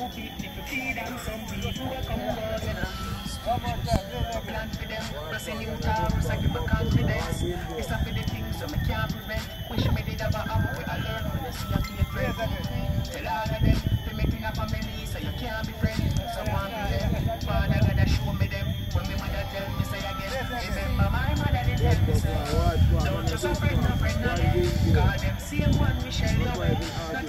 cheat. If you feed them some people will come out, you know. Plan for them, plus a new Taurus, I give my confidence. It's not for the things so me can't prevent. Wish me did have a hour where I learn when you see a fake friend. Tell all of them, to me think of family, so you can't be friends. So one for them, Father God show me them. When me mother tell me say again, remember my mother did tell me say, don't just a friend, no friend, no them. Call them same one, Michelle, you